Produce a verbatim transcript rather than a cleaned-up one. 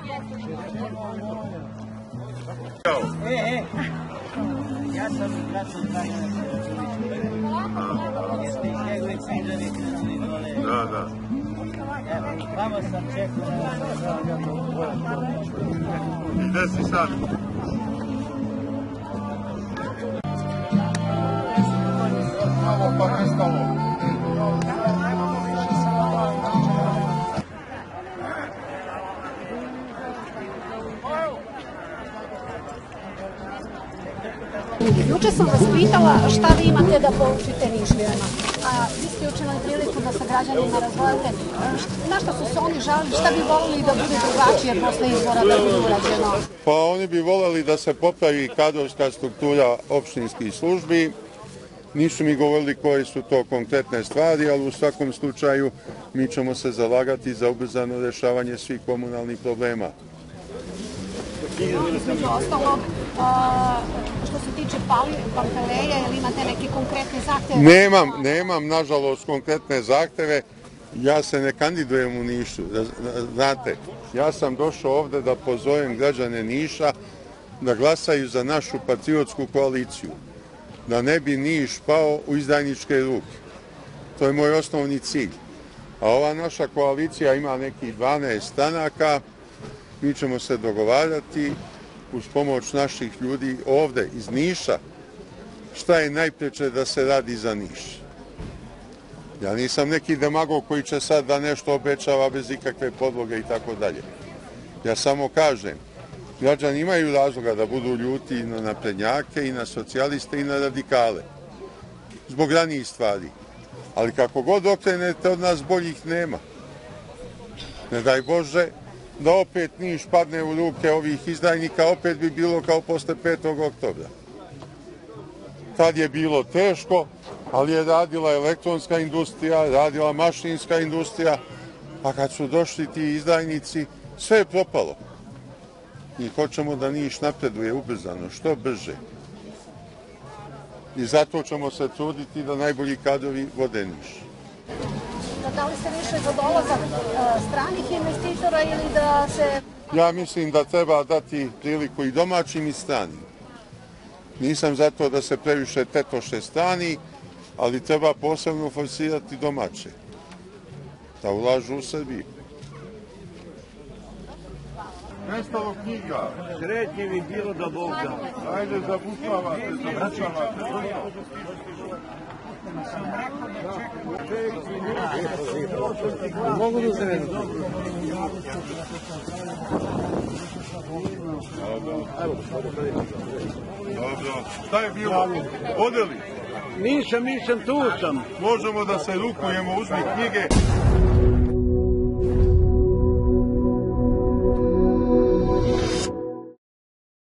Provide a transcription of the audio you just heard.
E, e, ja sam i kraću trajna jeste i njegovi ciljani krasni dole. Da, da. Evo, vama sam čekao da sam I gde si sad? Ovo pa nestalo. Juče sam vas pitala šta vi imate da poručite Nišlijama, a vi ste juče imali priliku da sa građanima razgovarate na što su se oni žalili, šta bi volili da bude drugačije posle izbora da bude urađeno? Pa oni bi voleli da se popravi kadrovska struktura opštinskih službi. Nisu mi govorili koje su to konkretne stvari, ali u svakom slučaju mi ćemo se zalagati za ubrzano rešavanje svih komunalnih problema. Između ostalog, što se tiče Panteleja, ili imate neke konkretne zahteve? Nemam, nemam, nažalost, konkretne zahteve. Ja se ne kandidujem u Nišu. Znate, ja sam došao ovde da pozovem građane Niša da glasaju za našu patriotsku koaliciju, da ne bi Niš pao u izdajničke ruke. To je moj osnovni cilj. A ova naša koalicija ima nekih dvanaest stranaka. Mi ćemo se dogovarati uz pomoć naših ljudi ovde iz Niša šta je najpreče da se radi za Niš. Ja nisam neki demagog koji će sad da nešto obećava bez ikakve podloge i tako dalje. Ja samo kažem, građani imaju razloga da budu ljuti i na naprednjake i na socijaliste i na radikale zbog ranijih stvari. Ali kako god okrenete, od nas boljih nema. Ne daj Bože da opet Niš padne u ruke ovih izdajnika, opet bi bilo kao posle petog oktobra. Tad je bilo teško, ali je radila elektronska industrija, radila mašinska industrija, a kad su došli ti izdajnici, sve je propalo. I hoćemo da Niš napreduje ubrzano, što brže. I zato ćemo se truditi da najbolji kadrovi vode Niš. Da li ste više za dolazak stranih investitora ili da se... Ja mislim da treba dati priliku i domaćim i stranim. Nisam za to da se previše tetoše strani, ali treba posebno forsirati domaće, da ulažu u Srbiji. Nestalo knjiga. Sreće bi bilo da Bog da. Ajde, zabučavate, zabučavate. Mogu da se vedu. Dobro. Šta je bilo? Odeli? Nisam, nisam, tu sam. Možemo da se rukujemo, uzmi knjige.